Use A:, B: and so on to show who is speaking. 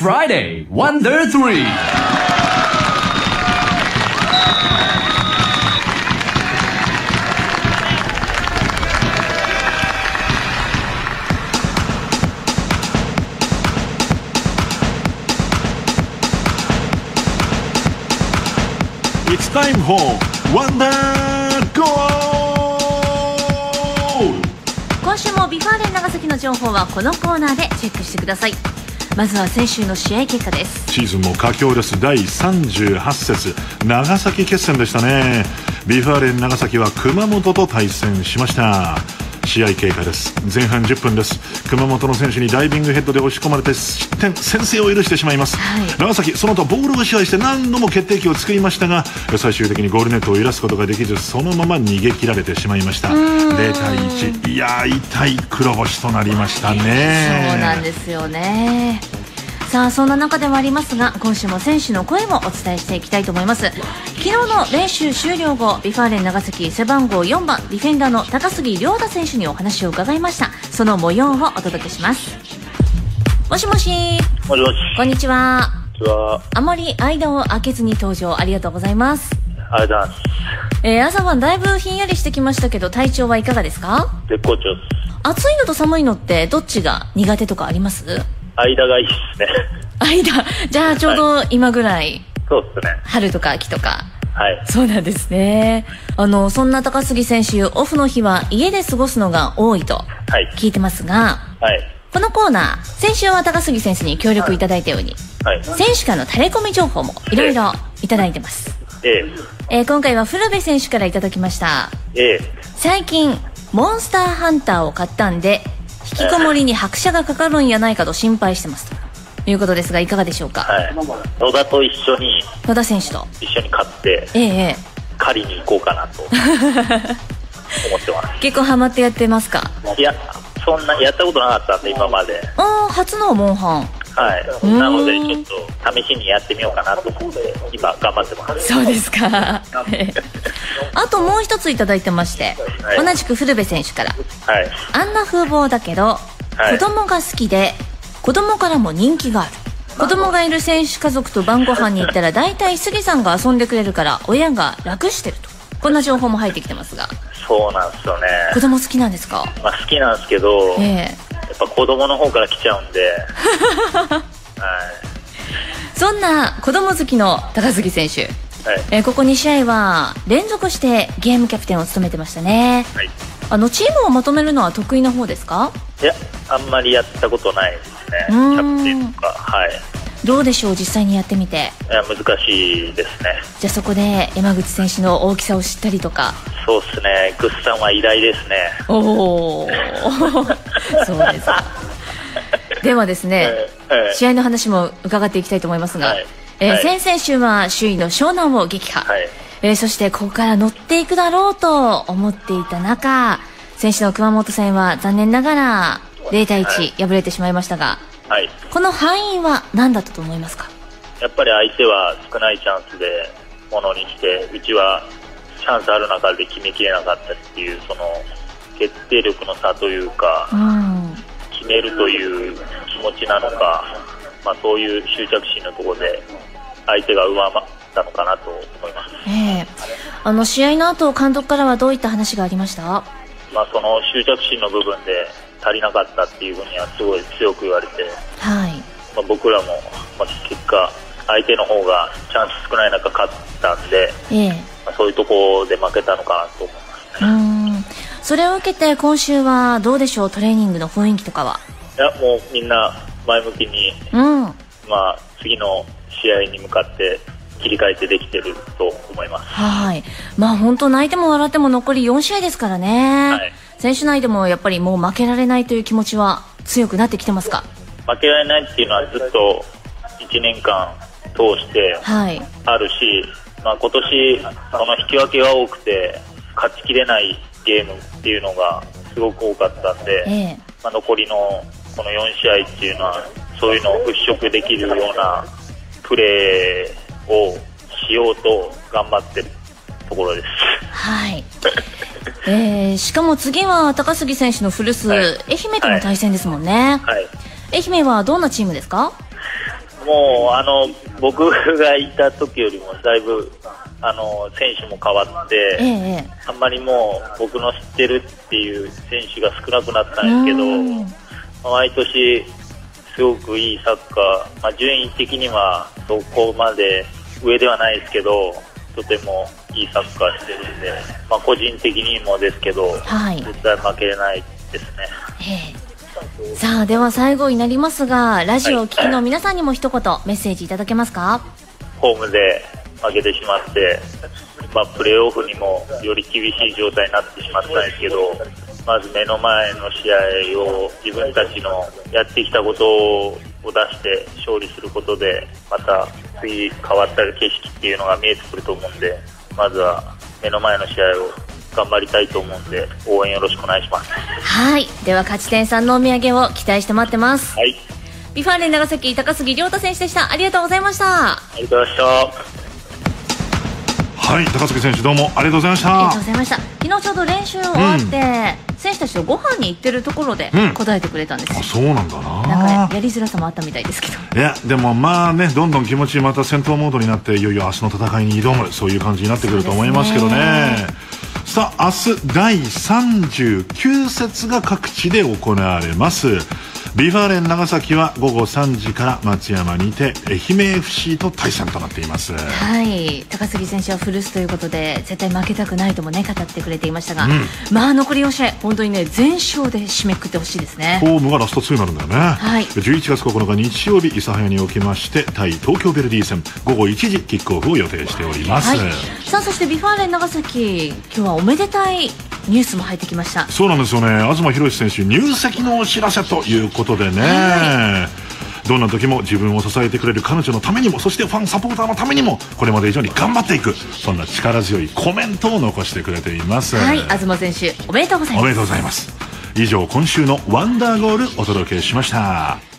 A: Friday Wonder 3.
B: It's time for Wonder Goal!
C: 今週もビファーレン長崎の情報はこのコーナーでチェックしてください。まずは先週の試合結果です。
B: シーズンも佳境です。第38節長崎決戦でしたね。ビファーレン長崎は熊本と対戦しました。試合経過です。前半10分です。熊本の選手にダイビングヘッドで押し込まれて失点、先制を許してしまいます、長崎その後ボールを支配して何度も決定機を作りましたが、最終的にゴールネットを揺らすことができず、そのまま逃げ切られてしまいました。0対1、いや痛い黒星となりましたね。
C: そうなんですよね。さあそんな中ではありますが、今週も選手の声もお伝えしていきたいと思います。昨日の練習終了後、ビファーレン長崎背番号4番ディフェンダーの高杉亮太選手にお話を伺いました。その模様をお届けします。もしもし。
D: もしもし。
C: こんにちは。
D: こんにちは。
C: あまり間を空けずに登場ありがとうございます。
D: ありがとうございます。
C: 朝晩だいぶひんやりしてきましたけど、体調はいかがですか？
D: 絶好調です。
C: 暑いのと寒いのってどっちが苦手とかあります？
D: 間がいいですね。
C: 間。じゃあちょうど今ぐらい、はい、
D: そうですね。
C: 春とか秋とか。
D: はい。
C: そうなんですね。そんな高杉選手、オフの日は家で過ごすのが多いと聞いてますが、
D: はい。
C: このコーナー、先週は高杉選手に協力いただいたように、はい、選手からのタレコミ情報もいろいろいただいてます。今回は古部選手からいただきました。最近モンスターハンターを買ったんで引きこもりに拍車がかかるんやないかと心配してますということですが、いかがでしょうか？
D: はい、野田と一緒に、
C: 野田選手と
D: 一緒に買って、狩りに行こうかなと思ってます。
C: 結構ハマってやってますか？
D: いや、そんなやったことなかったんで今まで。
C: 初のモンハン。
D: はい。なのでちょっと試しにやってみようかなと思って今頑張ってます。
C: そうですか。あともう一ついただいてまして、はい、同じく古部選手から、はい、あんな風貌だけど、はい、子供が好きで子供からも人気がある。子供がいる選手家族と晩ご飯に行ったら大体杉さんが遊んでくれるから親が楽してると、こんな情報も入ってきてますが。
D: そうなんですよね。
C: 子供好きなんですか？
D: まあ、好きなんですけど、やっぱ子供の方から来ちゃうんで、はい、そ
C: んな子供好きの高杉選手、はい、ここ2試合は連続してゲームキャプテンを務めてましたね、はい、チームをまとめるのは得意な方ですか？
D: いや、あんまりやったことないですね、キャプテンとか。はい。
C: どうでしょう、実際にやってみて。
D: いや、難しいですね。
C: じゃあそこで山口選手の大きさを知ったりとか。
D: そうですね、グッさんは偉大ですね。
C: おおそうですか。ではですね、試合の話も伺っていきたいと思いますが、先々週は首位の湘南を撃破、そしてここから乗っていくだろうと思っていた中、先週の熊本戦は残念ながら0対1敗れてしまいましたが、この敗因は何だったと思いますか？
D: やっぱり相手は少ないチャンスでものにして、うちはチャンスある中で決めきれなかったっていう、その決定力の差というか、決めるという気持ちなのか、まあ、そういう執着心のところで相手が上回ったのかなと思い
C: ます。試合の後監督からはどういった話がありました？
D: まあ、その執着心の部分で足りなかったっていうふうにはすごい強く言われて、
C: はい、
D: まあ、僕らも、まあ、結果相手の方がチャンス少ない中勝ったんで、まあ、そういうところで負けたのかなと思いますね。
C: それを受けて今週はどうでしょう、トレーニングの雰囲気とかは？
D: いや、もうみんな前向きに、まあ、次の試合に向かって切り替えてできてると思います。
C: はい、まあ本当泣いても笑っても残り4試合ですからね、はい、選手内でもやっぱりもう負けられないという気持ちは強くなってきてますか？
D: 負けられないっていうのはずっと1年間通してあるし、まあ、今年その引き分けが多くて勝ちきれないゲームっていうのがすごく多かったんで、まあ、残りのこの4試合っていうのはそういうのを払拭できるようなプレーをしようと頑張ってるところです。
C: はい、しかも次は高杉選手の古巣、愛媛との対戦ですもんね。愛媛はどんなチームですか？
D: もう僕がいた時よりもだいぶ選手も変わって、あんまりもう僕の知ってるっていう選手が少なくなったんですけど、毎年すごくいいサッカー、順位的にはそこまで上ではないですけど、とてもいいサッカーしてるんで、個人的にもですけど、絶対負けれないですね。
C: さあ、では最後になりますが、ラジオを聴きの皆さんにも一言メッセージいただけますか？
D: ホームで負けてしまって、プレーオフにもより厳しい状態になってしまったんですけど、まず目の前の試合を自分たちのやってきたことを出して勝利することで、また次変わった景色っていうのが見えてくると思うんで、まずは目の前の試合を頑張りたいと思うんで、応援よろしくお願いします。
C: はい、では勝ち点3のお土産を期待して待ってます。
D: はい、
C: ビファーレン長崎高杉亮太選手でした。ありがとうございました。
D: ありがとうございました。
B: はい、高杉選手どうもありがとうございました。
C: ありがとうございました。昨日ちょうど練習終わって、選手たちとご飯に行ってるところで答えてくれたんですよ。
B: あ、そうなんだな。
C: なんかやりづらさもあったみたいですけど。
B: いやでもどんどん気持ちまた戦闘モードになって、いよいよ明日の戦いに挑む、そういう感じになってくると思いますけどね。さあ、明日第39節が各地で行われます。ビファーレン長崎は午後3時から松山にて愛媛 FC と対戦となっています。
C: はい、高杉選手は古巣ということで絶対負けたくないともね語ってくれていましたが、残り4試合本当にね全勝で締めくくってほしいですね。
B: ホームがラスト2になるんだよね。
C: はい、
B: 11月9日日曜日、諫早におきまして対東京ヴェルディ戦午後1時キックオフを予定しております。
C: さあ、そしてビファーレン長崎、今日はおめでたいニュースも入ってきました。
B: そうなんですよね。東博選手入籍のお知らせということでね、どんな時も自分を支えてくれる彼女のためにも、そしてファンサポーターのためにもこれまで以上に頑張っていく、そんな力強いコメントを残してくれています。
C: はい、東選手おめでとうございます。
B: おめでとうございます。以上、今週のワンダーゴールお届けしました。